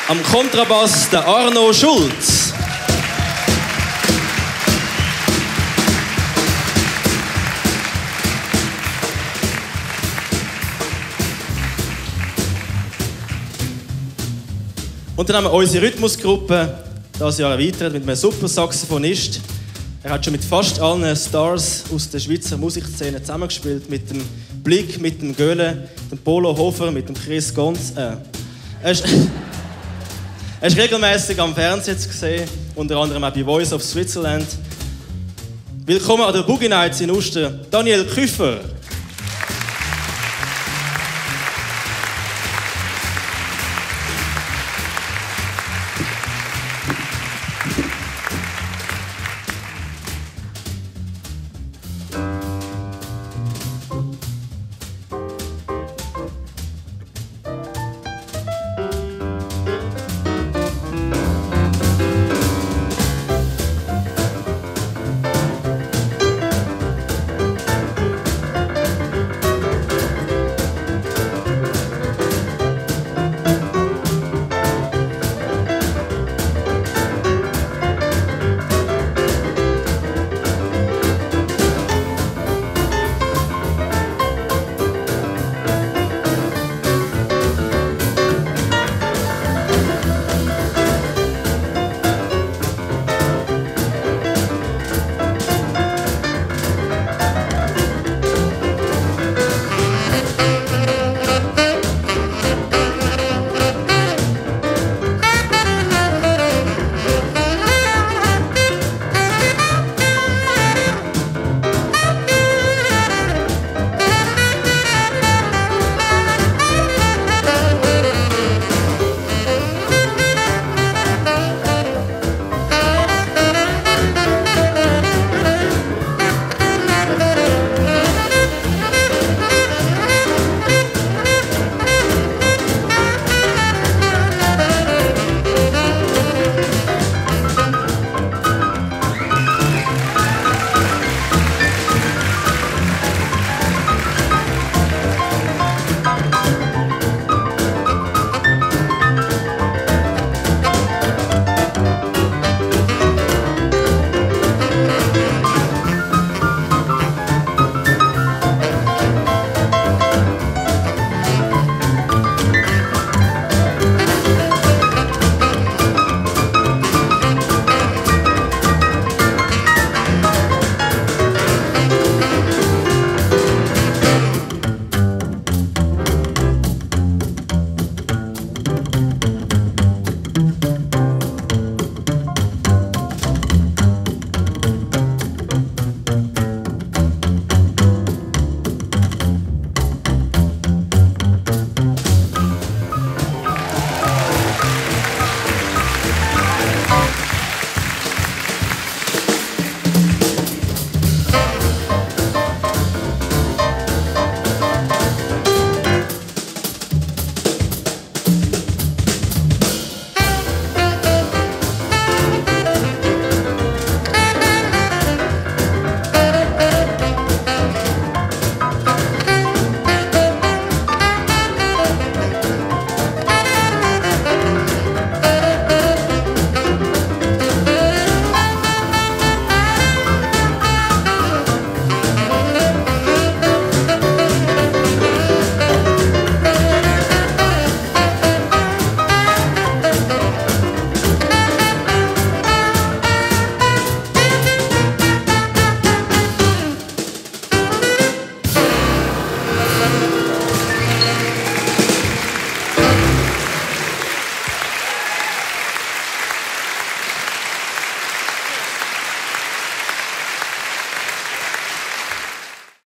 Am Kontrabass der Arno Schulz. Und dann haben wir unsere Rhythmusgruppe dieses Jahr erweitert mit einem super Saxophonist. Er hat schon mit fast allen Stars aus der Schweizer Musikszene zusammengespielt. Mit dem Blick, mit dem Göhle, dem Polo Hofer, mit dem Chris Gonz. Er ist regelmäßig am Fernsehen zu sehen, unter anderem auch bei Voice of Switzerland. Willkommen an der Boogie Nights in Uster, Daniel Küffer.